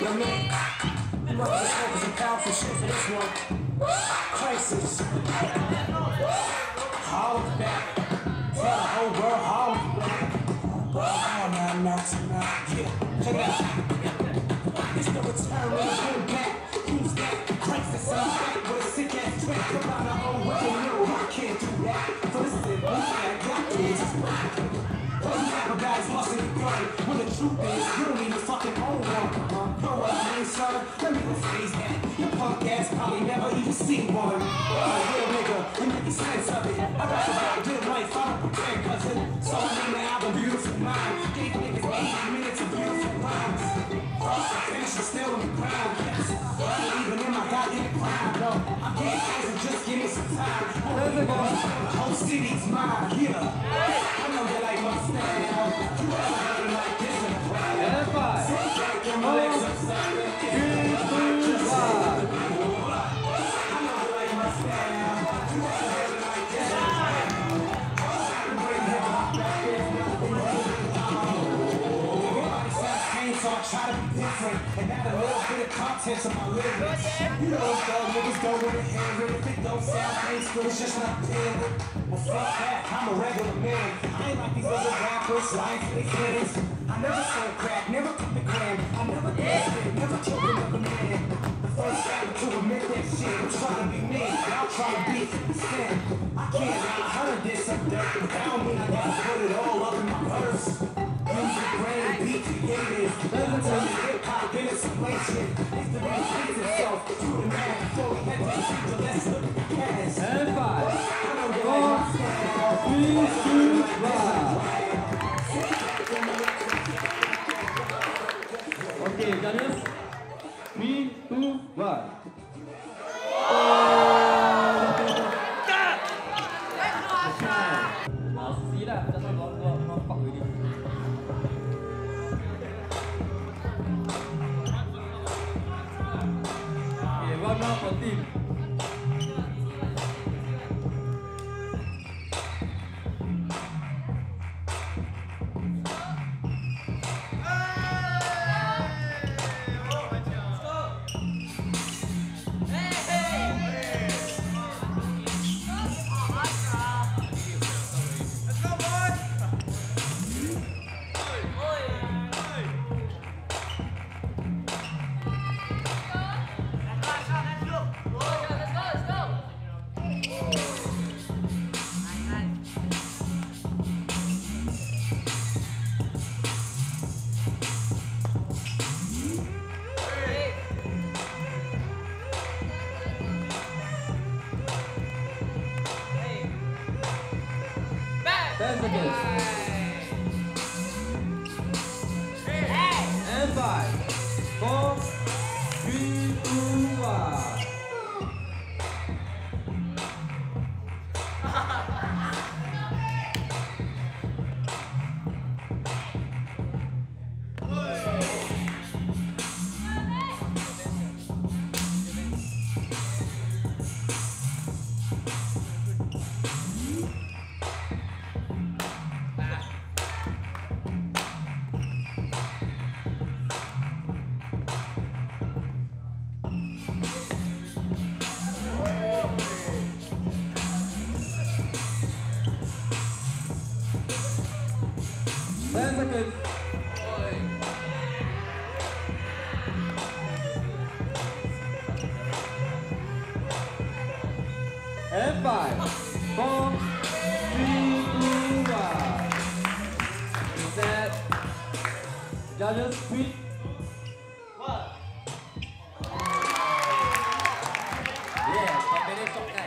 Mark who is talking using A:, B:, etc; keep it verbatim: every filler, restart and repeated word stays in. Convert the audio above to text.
A: Yo, man, you must just focus some powerful shit for this one. Crisis. Hold back. Tell the whole world hold back. Oh, now, now, tonight. Yeah, check it out. It's the return when you come back. Who's that? Crisis. I'm back with a sick ass track. Come on, the whole world. No, I can't do that. So this is it. I got this. Rapper guys lost in the gun. When the truth is, you don't even fucking own one. Know what I mean, son? Let me rephrase that. Your punk ass probably never even seen one. I'm a real nigga, and make sense of it. I rap about good life, I don't pretend, cousin. So I name the album Beautiful Mind. Gave niggas eighty minutes of beautiful rhymes. Finish is still in the ground, yes. I ain't even in my goddamn prime, no. I can't close and just give me some time. The whole city's mine, yeah. I know you like my style. You ever heard it like this in a crowd? Yeah, five. Sit back and my legs upside down. Three, two, one. I know you like my style. You ever heard it like this in a crowd? I can bring hip-hop back there. Everybody says pain, so I try to be different. And add a little bit of content to my lyrics. You know what those niggas don't want to hear it. If it don't sound tasteful, it's just not there. Well, fuck that, I'm a regular man. I ain't like these other rappers, lying for their critics. I never sold crack, never took the gram. I never danced it, never killed another man. The first rapper to admit that shit. I'm trying to be me, and I'll try to be fifty cent. I can't lie, I heard this some dirt, but that don't mean I gotta put it all up in my purse. Music, brain, beat, creative. Never tell me hip-hop, then it's some late shit. It's the repeat itself to the man before we had to treat the less of the past.
B: And five.
A: Four,
B: three, two, one. Okay, judges. Three, two, one. I'll see that. That's not what I'm not fuck with it. Okay, one round for team. ten seconds. And five, four, three, two, one. ten seconds. And five, four, three, two, one. Set. Judges, tweet. What? Yeah, combination.